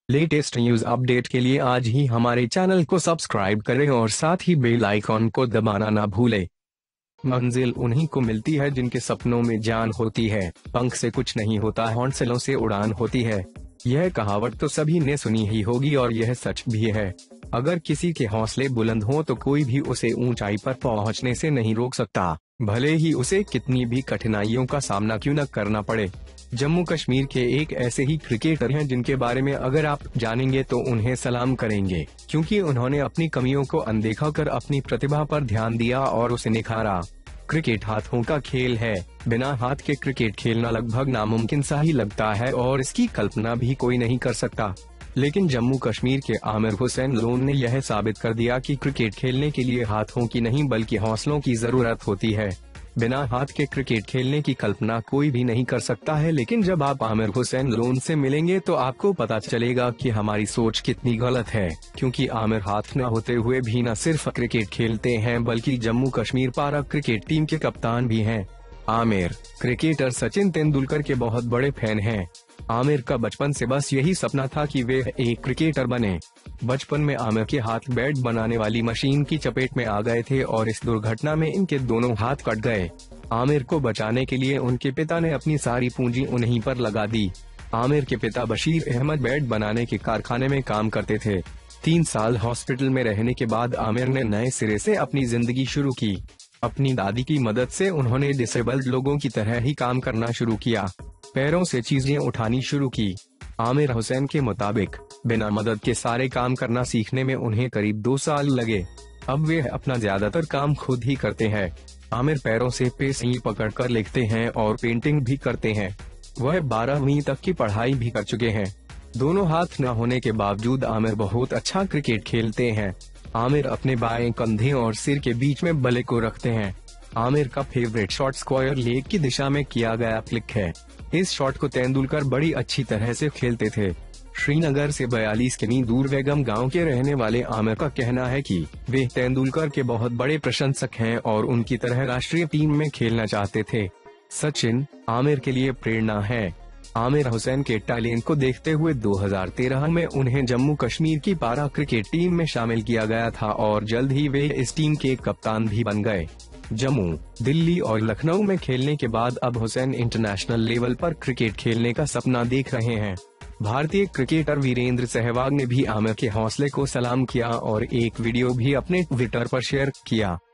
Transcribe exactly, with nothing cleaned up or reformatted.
Latest news update के लिए आज ही हमारे चैनल को सब्सक्राइब करें और साथ ही बेल आइकॉन को दबाना ना भूलें। मंजिल उन्हीं को मिलती है जिनके सपनों में जान होती है। पंख से कुछ नहीं होता, हौसलों से उड़ान होती है। यह कहावत तो सभी ने सुनी ही होगी और यह सच भी है। अगर किसी के हौसले बुलंद हों तो कोई भी उसे ऊंचाई पर पहुंचने से नहीं रोक सकता, भले ही उसे कितनी भी कठिनाइयों का सामना क्यों न करना पड़े। जम्मू कश्मीर के एक ऐसे ही क्रिकेटर हैं जिनके बारे में अगर आप जानेंगे तो उन्हें सलाम करेंगे, क्योंकि उन्होंने अपनी कमियों को अनदेखा कर अपनी प्रतिभा पर ध्यान दिया और उसे निखारा। क्रिकेट हाथों का खेल है। बिना हाथ के क्रिकेट खेलना लगभग नामुमकिन सा ही लगता है और इसकी कल्पना भी कोई नहीं कर सकता। लेकिन जम्मू कश्मीर के आमिर हुसैन लोन ने यह साबित कर दिया कि क्रिकेट खेलने के लिए हाथों की नहीं बल्कि हौसलों की जरूरत होती है। बिना हाथ के क्रिकेट खेलने की कल्पना कोई भी नहीं कर सकता है, लेकिन जब आप आमिर हुसैन लोन से मिलेंगे तो आपको पता चलेगा कि हमारी सोच कितनी गलत है, क्योंकि आमिर हाथ न होते हुए भी न सिर्फ क्रिकेट खेलते हैं बल्कि जम्मू कश्मीर पारा क्रिकेट टीम के कप्तान भी हैं। आमिर क्रिकेटर सचिन तेंदुलकर के बहुत बड़े फैन हैं। आमिर का बचपन से बस यही सपना था कि वे एक क्रिकेटर बने। बचपन में आमिर के हाथ बैट बनाने वाली मशीन की चपेट में आ गए थे और इस दुर्घटना में इनके दोनों हाथ कट गए। आमिर को बचाने के लिए उनके पिता ने अपनी सारी पूंजी उन्हीं पर लगा दी। आमिर के पिता बशीर अहमद बैट बनाने के कारखाने में काम करते थे। तीन साल हॉस्पिटल में रहने के बाद आमिर ने नए सिरे से अपनी जिंदगी शुरू की। अपनी दादी की मदद से उन्होंने डिसेबल्ड लोगों की तरह ही काम करना शुरू किया। पैरों से चीजें उठानी शुरू की। आमिर हुसैन के मुताबिक बिना मदद के सारे काम करना सीखने में उन्हें करीब दो साल लगे। अब वे अपना ज्यादातर काम खुद ही करते हैं। आमिर पैरों से पेंसिल पकड़कर लिखते हैं और पेंटिंग भी करते हैं। वह बारहवीं तक की पढ़ाई भी कर चुके हैं। दोनों हाथ न होने के बावजूद आमिर बहुत अच्छा क्रिकेट खेलते हैं। आमिर अपने बाएं कंधे और सिर के बीच में बल्ले को रखते हैं। आमिर का फेवरेट शॉट स्क्वायर लेग की दिशा में किया गया फ्लिक है। इस शॉट को तेंदुलकर बड़ी अच्छी तरह से खेलते थे। श्रीनगर से बयालीस किमी दूर वेगम गांव के रहने वाले आमिर का कहना है कि वे तेंदुलकर के बहुत बड़े प्रशंसक हैं और उनकी तरह राष्ट्रीय टीम में खेलना चाहते थे। सचिन आमिर के लिए प्रेरणा है। आमिर हुसैन के टैलेंट को देखते हुए दो हज़ार तेरह में उन्हें जम्मू कश्मीर की पारा क्रिकेट टीम में शामिल किया गया था और जल्द ही वे इस टीम के कप्तान भी बन गए। जम्मू, दिल्ली और लखनऊ में खेलने के बाद अब हुसैन इंटरनेशनल लेवल पर क्रिकेट खेलने का सपना देख रहे हैं। भारतीय क्रिकेटर वीरेंद्र सहवाग ने भी आमिर के हौसले को सलाम किया और एक वीडियो भी अपने ट्विटर पर शेयर किया।